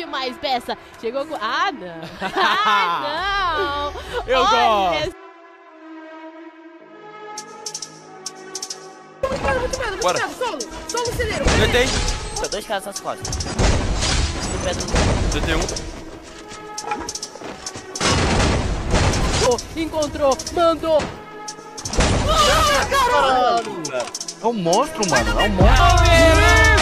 demais, peça. Chegou com... Ah, não. Ah, não. Eu gosto. Muito medo, Bora. Solo, celeiro. Deitei. Tô 2 caras nas costas. Deitei um. Encontrou, mandou. Caralho! É um monstro, mano. É um monstro.